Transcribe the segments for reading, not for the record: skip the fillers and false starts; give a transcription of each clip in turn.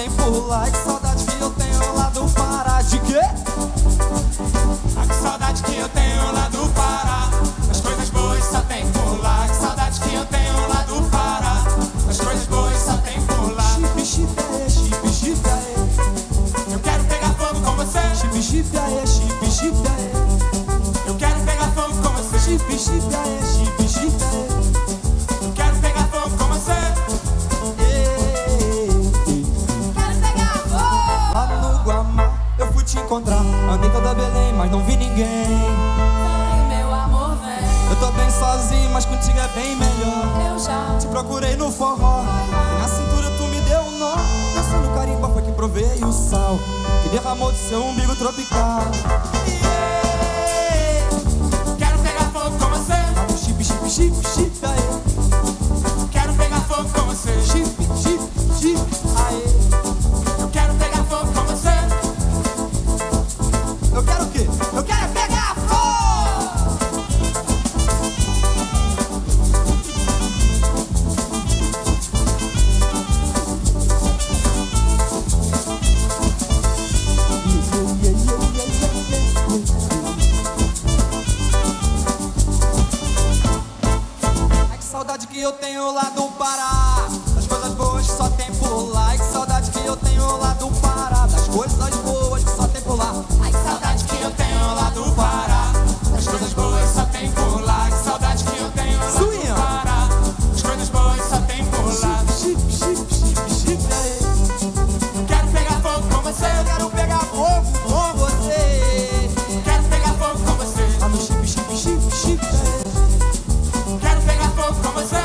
tem por lá. Que saudade que eu tenho lá do Pará. De quê? Ah, que saudade que eu tenho lá do Pará. As coisas boas só tem por lá. Que saudade que eu tenho lá do Pará. As coisas boas só tem por lá. Chip, chip, aê, chip, chip, aê. Eu quero pegar fogo com você. Chip, chip, aê, chip, chip, aê. Eu quero pegar fogo com você. Chip, chip, aê, chip, chip, aê. Eu quero pegar fogo com você. Quero pegar fogo. Lá no Guamá eu fui te encontrar. Andei toda Belém, mas não vi ninguém. Vem, meu amor, vem. Eu tô bem sozinho, mas contigo é bem melhor. Eu já Te procurei no forró e na cintura tu me deu um nó. Dançando carimba foi que provei o sal que derramou do seu umbigo tropical. Quero pegar fogo com você. Lá no chip, chip, chip, chip, aê. Quero pegar fogo com você. Chip, chip, chip, aê. Eu quero pegar fogo com você. Eu quero o quê? Eu quero pegar fogo! Ai, que saudade que eu tenho lá do Pará. Das coisas boas que só tem por lá. Ai, que saudade que eu tenho lá do Pará. Das coisas boas que só tem por lá. Ai, que saudade que eu tenho lá do Pará. As coisas boas só tem por lá. Que saudade que eu tenho lá Suinha. do Pará. As coisas boas só tem por lá. Chip, chip, chip, chip, aê. Quero pegar fogo com você. Eu quero pegar fogo com você. Quero pegar fogo com você. Lá no chip, chip, chip, chip, aê. Quero pegar fogo com você.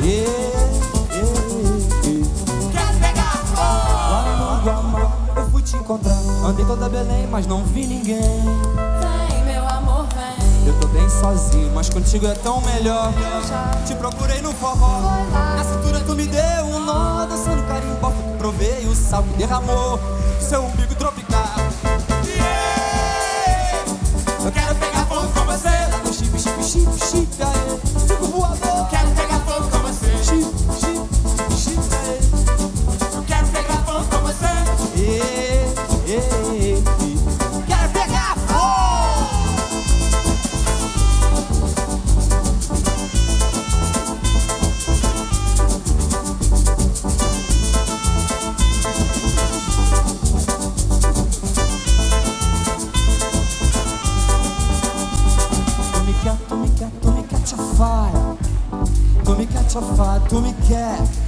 Quero pegar fogo. Lá no Guamá eu fui te encontrar. Andei toda Belém, mas não vi ninguém. vem, meu amor, vem. Eu tô bem sozinho, mas contigo é tão melhor. Eu já Te procurei no forró. foi lá. Na cintura tu me deu um nó. Dançando carimbó foi que provei o sal que derramou seu umbigo tropical. Eu quero pegar fogo com você. Lá no chip, chip, chip, chip, aê. Fico voador. Quero pegar fogo com você. Chip, chip, chip, aê. Eu quero pegar fogo com você. Quero pegar fogo! Tu me quer, tu me quer, tu me quer, te fire. Tu me quer, te fire, tu me quer.